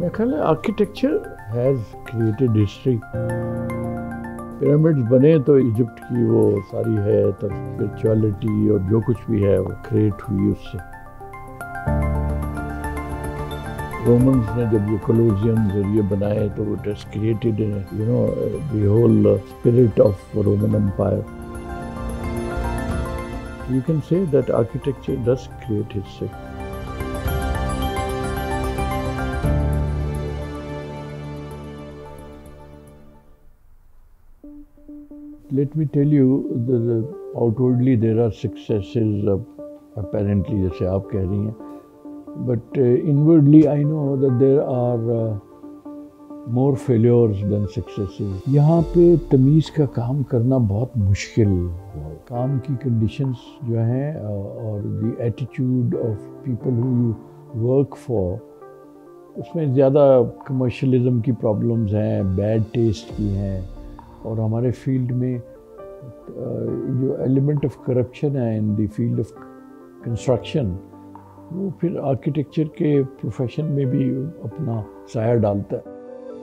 میرا خیال ہے architecture has created history. Pyramids بنے تو ایجپٹ کی وہ ساری ہے اسپرچویلٹی اور جو کچھ بھی ہے وہ کریٹ ہوئی اس سے. رومنز نے جب یہ کولوسیمز اور یہ بنائے تو it has created the whole spirit of Roman Empire. You can say that architecture does create history. Let me tell you, outwardly there are successes apparently, جیسے آپ کہہ رہی ہیں, but inwardly I know that there are more failures than successes. یہاں پہ تمیز کا کام کرنا بہت مشکل ہے. کام کی کنڈیشنز جو ہیں اور the attitude of people who you work for, اس میں زیادہ کمرشلزم کی پرابلمز ہیں, بیڈ ٹیسٹ کی ہیں, اور ہمارے فیلڈ میں جو ایلیمنٹ آف کرپشن ہے in the field of construction, وہ پھر آرکیٹیکچر کے پروفیشن میں بھی اپنا سایہ ڈالتا ہے.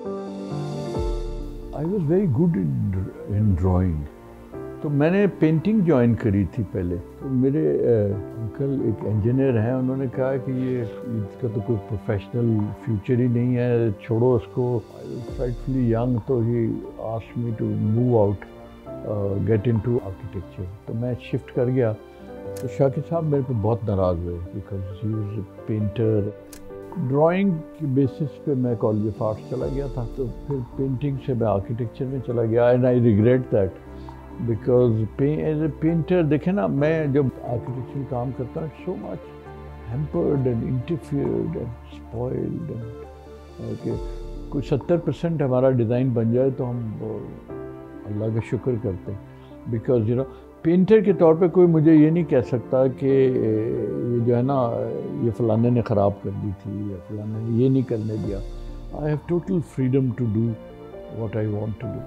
I was very good in drawing. تو میں نے پینٹنگ جوائن کری تھی پہلے. تو میرے انکل ایک انجینئر ہیں, انہوں نے کہا کہ یہ اس کا تو کوئی پروفیشنل فیوچر ہی نہیں ہے, چھوڑو اس کو. فرائٹفلی ینگ, تو he asked me to move out, get into architecture. تو میں شفٹ کر گیا. تو شاکر صاحب میرے پہ بہت ناراض ہوئے because he was a painter. Drawing کی بیسس پہ میں کالج آف آرٹس چلا گیا تھا, تو پھر پینٹنگ سے میں آرکیٹیکچر میں چلا گیا. And I regret that because as a painter دیکھیں نا, میں جب آرکیٹیکچر کام کرتا ہوں so much hampered and interfered and spoiled, کہ کوئی 70% ہمارا ڈیزائن بن جائے تو ہم اللہ کا شکر کرتے ہیں. بیکاز پینٹر کے طور پہ کوئی مجھے یہ نہیں کہہ سکتا کہ یہ جو ہے نا یہ فلانے نے خراب کر دی تھی یا فلانے نے یہ نہیں کرنے دیا. I have total freedom to do what I want to do.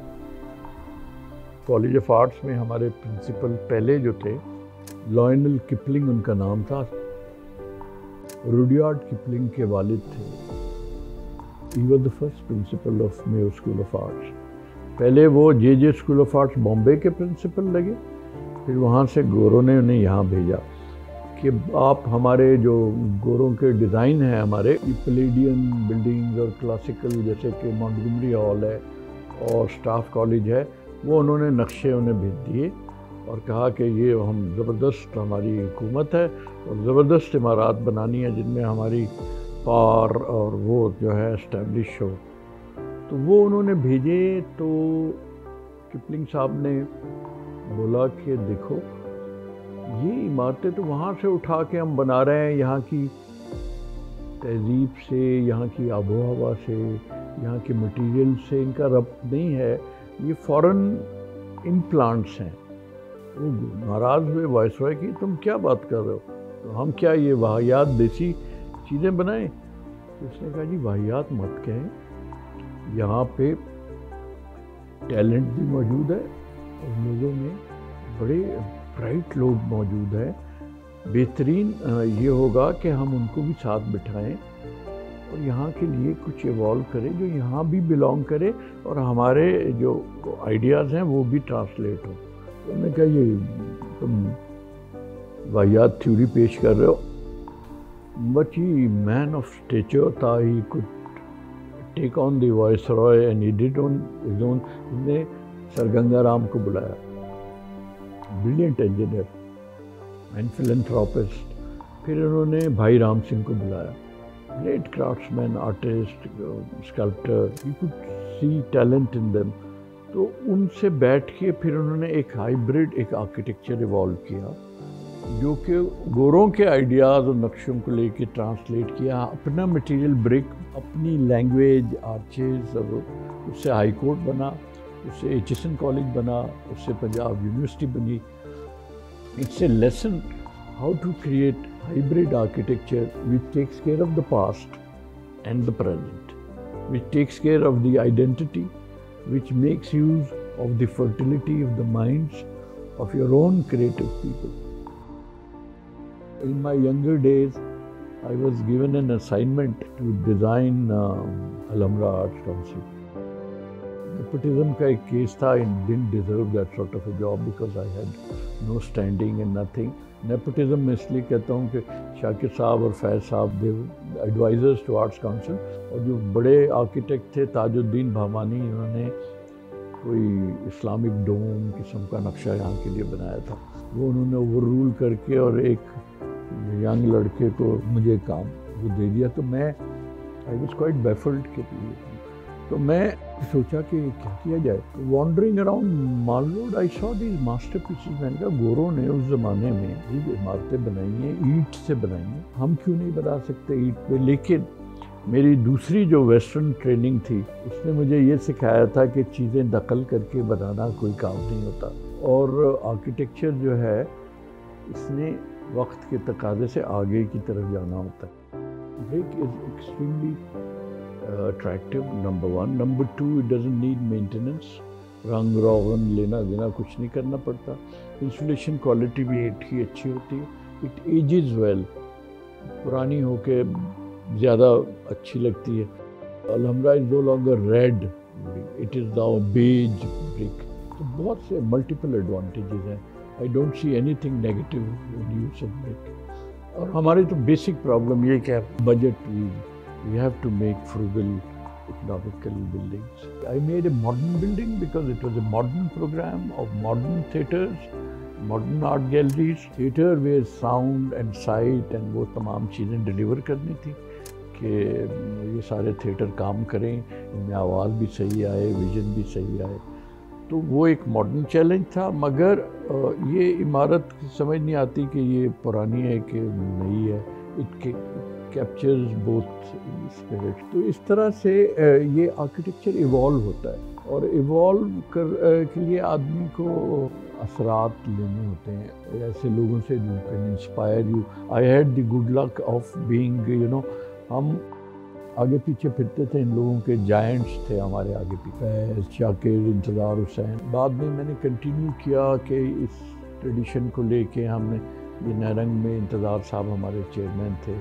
College of arts میں ہمارے پرنسپل پہلے جو تھے, لائنل کپلنگ ان کا نام تھا, روڈیارڈ کپلنگ کے والد تھے. He was the first principal of Mayo School of Arts. پہلے وہ J School of Arts Bombay کے پرنسپل لگے, پھر وہاں سے گوروں نے انہیں یہاں بھیجا کہ آپ ہمارے جو گوروں کے ڈیزائن ہیں ہمارے پلیڈین بلڈنگز اور کلاسیکل جیسے کہ مونٹگومری ہال ہے اور اسٹاف کالج ہے, وہ انہوں نے نقشے انہیں بھیج دیے اور کہا کہ یہ ہم زبردست ہماری حکومت ہے اور زبردست عمارات بنانی ہے جن میں ہماری پار اور وہ جو ہے اسٹیبلش ہو. تو وہ انہوں نے بھیجے. تو کپلنگ صاحب نے بولا کہ دیکھو یہ عمارتیں تو وہاں سے اٹھا کے ہم بنا رہے ہیں, یہاں کی تہذیب سے, یہاں کی آب و ہوا سے, یہاں کے مٹیریل سے ان کا ربط نہیں ہے, یہ فورن امپلانٹس ہیں. وہ ناراض ہوئے وائس رائے کی, تم کیا بات کر رہے ہو, تو ہم کیا یہ واحیات دیسی چیزیں بنائیں. تو اس نے کہا جی واحیات مت کہیں, یہاں پہ ٹیلنٹ بھی موجود ہے اور لوگوں میں بڑے برائٹ لوگ موجود ہیں. بہترین یہ ہوگا کہ ہم ان کو بھی ساتھ بٹھائیں اور یہاں کے لیے کچھ ایوالو کریں جو یہاں بھی بلانگ کرے اور ہمارے جو آئیڈیاز ہیں وہ بھی ٹرانسلیٹ ہو. تو میں نے کہا یہ تم واحیات تھیوری پیش کر رہے ہو. But he man of stature تھا, he could take on the viceroy and he did on his own. نے سر گنگا رام کو بلایا, بریلینٹ انجینئر اینڈ فلنتھراپسٹ. پھر انہوں نے بھائی رام سنگھ کو بلایا, great craftsmen, artist, sculptor. You could see talent in them. تو ان سے بیٹھ کے پھر انہوں نے ایک ہائیبرڈ ایک آرکیٹیکچر ایوالو کیا جو کہ گوروں کے آئیڈیاز اور نقشوں کو لے کے ٹرانسلیٹ کیا, اپنا مٹیریل برک, اپنی لینگویج, آرچیز, اور اس سے ہائی کورٹ بنا, اس سے ایچ ایس این کالج بنا, اس سے پنجاب یونیورسٹی بنی. It's a lesson how to create hybrid architecture which takes care of the past and the present, which takes care of the identity, which makes use of the fertility of the minds of your own creative people. In my younger days, I was given an assignment to design Alhambra Arts Council. Nepotism کا ایک case تھا. I didn't deserve that sort of a job because I had no standing and nothing. Nepotism میں اس لیے کہتا ہوں کہ شاکر صاحب اور فیض صاحب they were advisors to Arts Council, اور جو بڑے آرکیٹیکٹ تھے تاج الدین بھامانی, انہوں نے کوئی اسلامک ڈوم قسم کا نقشہ یہاں کے لیے بنایا تھا. وہ انہوں نے اوور رول کر کے اور ایک ینگ لڑکے کو مجھے کام وہ دے دیا. تو میں I was quite baffled کہ تو میں سوچا کہ کیا کیا جائے. Wandering around mall road I saw these master pieces. میں نے کہا گوروں نے اس زمانے میں یہ عمارتیں بنائی ہیں, اینٹ سے بنائی ہیں, ہم کیوں نہیں بنا سکتے اینٹ پہ. لیکن میری دوسری جو ویسٹرن ٹریننگ تھی اس نے مجھے یہ سکھایا تھا کہ چیزیں نقل کر کے بنانا کوئی کام نہیں ہوتا, اور آرکیٹیکچر جو ہے اس نے وقت کے تقاضے سے آگے کی طرف جانا ہوتا ہے. brick is extremely attractive, number one. Number two, it doesn't need maintenance. رنگ روغن لینا دینا کچھ نہیں کرنا پڑتا. انسولیشن کوالٹی بھی اینٹ کی اچھی ہوتی ہے. اٹ ایجز ویل, پرانی ہو کے زیادہ اچھی لگتی ہے. Alhamra is no longer red, it is now beige brick. تو بہت سے ملٹیپل ایڈوانٹیجز ہیں. I don't see anything negative in use of brick. اور ہماری تو بیسک پرابلم یہ کہ budget we have to make frugal economical buildings. I made a modern building because it was a modern program of modern theatres, modern art galleries, theatre where sound and sight and وہ تمام چیزیں deliver کرنی تھی کہ یہ سارے theatre کام کریں, ان میں آواز بھی صحیح آئے, ویژن بھی صحیح آئے. تو وہ ایک ماڈرن چیلنج تھا. مگر یہ عمارت سمجھ نہیں آتی کہ یہ پرانی ہے کہ نئی ہے. It captures both spirit. تو اس طرح سے یہ آرکیٹیکچر ایوالو ہوتا ہے, اور ایوالو کے لیے آدمی کو اثرات لینے ہوتے ہیں ایسے لوگوں سے جو can inspire you. I had the good luck of being ہم آگے پیچھے پھرتے تھے, ان لوگوں کے جائنٹس تھے ہمارے آگے پیچھے, شاکر, انتظار حسین. بعد میں نے کنٹینیو کیا کہ اس ٹریڈیشن کو لے کے ہم نے یہ نیرنگ میں انتظار صاحب ہمارے چیئرمین تھے,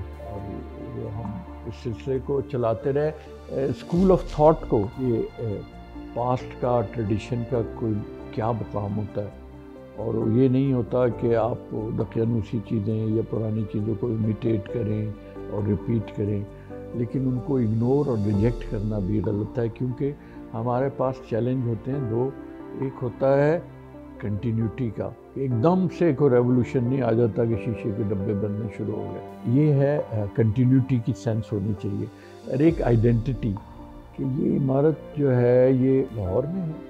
اور ہم اس سلسلے کو چلاتے رہے. اسکول آف تھاٹ کو, یہ پاسٹ کا ٹریڈیشن کا کوئی کیا مقام ہوتا ہے, اور یہ نہیں ہوتا کہ آپ دقیانوسی چیزیں یا پرانی چیزوں کو امیٹیٹ کریں اور ریپیٹ کریں, لیکن ان کو اگنور اور ریجیکٹ کرنا بھی غلط ہے. کیونکہ ہمارے پاس چیلنج ہوتے ہیں دو. ایک ہوتا ہے کنٹینیوٹی کا, ایک دم سے کوئی ریولوشن نہیں آ جاتا کہ شیشے کے ڈبے بننے شروع ہو گئے. یہ ہے کنٹینیوٹی کی سینس ہونی چاہیے. اور ایک آئیڈینٹی کہ یہ عمارت جو ہے یہ لاہور میں ہے,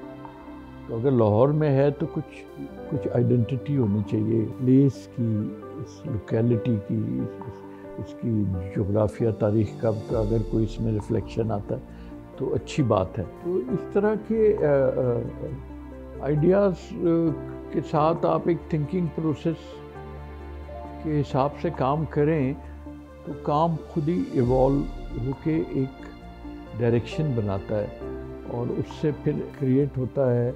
تو اگر لاہور میں ہے تو کچھ آئیڈینٹی ہونی چاہیے پلیس کی, اس لوکیلٹی کی, اس کی جغرافیہ تاریخ کا اگر کوئی اس میں ریفلیکشن آتا ہے تو اچھی بات ہے. تو اس طرح کے آئیڈیاز کے ساتھ آپ ایک تھنکنگ پروسیس کے حساب سے کام کریں تو کام خود ہی ایوالو ہو کے ایک ڈائریکشن بناتا ہے, اور اس سے پھر کریٹ ہوتا ہے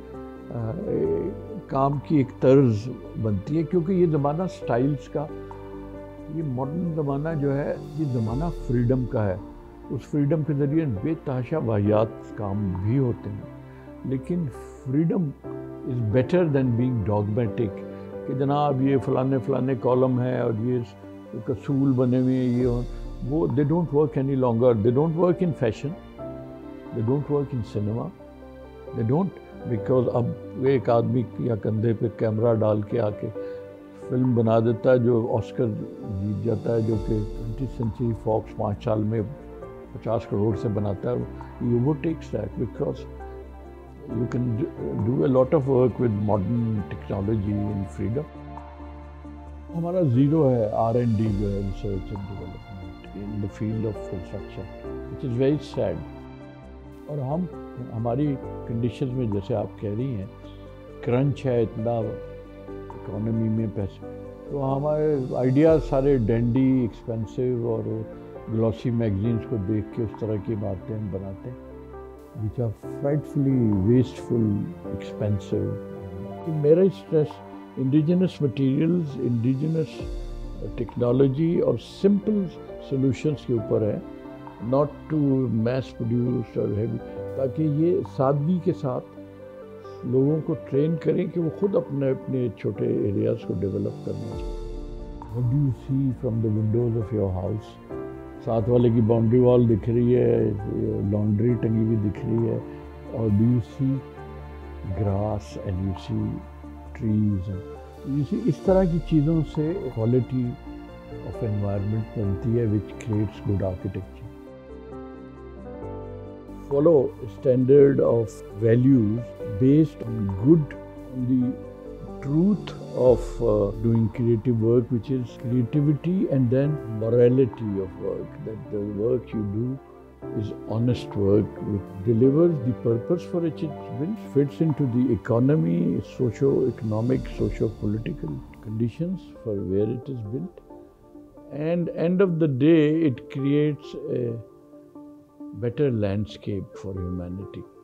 کام کی ایک طرز بنتی ہے. کیونکہ یہ زمانہ سٹائلز کا, یہ ماڈرن زمانہ جو ہے یہ زمانہ فریڈم کا ہے. اس فریڈم کے ذریعے بے تحاشا واحیات کام بھی ہوتے ہیں, لیکن freedom is better than being dogmatic کہ جناب یہ فلانے کالم ہے اور یہ اصول بنے ہوئے ہیں, یہ وہ they don't work any longer. They don't work in fashion, they don't work in cinema, they don't, because اب ایک آدمی یا کندھے پہ کیمرہ ڈال کے آ کے فلم بنا دیتا ہے جو آسکر جیت جاتا ہے, جو کہ 20th سینچری فاکس 5 سال میں 50 کروڑ سے بناتا ہے. You would take that because you can do a lot of work with modern technology and freedom. ہمارا زیرو ہے R&D جو ہے, research and development in the field of construction, which is very sad. اور ہماری conditions میں جیسے آپ کہہ رہی ہیں کرنچ ہے اتنا اکانومی میں پیسے, تو ہمارے آئیڈیاز سارے ڈینڈی ایکسپینسو اور گلوسی میگزینس کو دیکھ کے اس طرح کی باتیں ہم بناتے ہیں which are frightfully wasteful, expensive. میرا stress indigenous materials, indigenous technology اور سولوشنس کے اوپر ہے، ناٹ ٹو میس پروڈیوسڈ اور ہیوی، تاکہ یہ سادگی کے ساتھ لوگوں کو ٹرین کریں کہ وہ خود اپنے چھوٹے ایریاز کو ڈیولپ کرنا چاہیے۔ What do you see from the windows of your house؟ ساتھ والے کی باؤنڈری وال دکھ رہی ہے، لانڈری ٹنگی ہوئی دکھ رہی ہے، اور do you see grass and you see trees and you see اس طرح کی چیزوں سے quality of environment بنتی ہے which creates good architecture۔ Follow standard of values based on the truth of doing creative work, which is creativity and then morality of work, that the work you do is honest work which delivers the purpose for which it's built, fits into the economy, socio-economic, socio-political conditions for where it is built, and end of the day it creates a better landscape for humanity.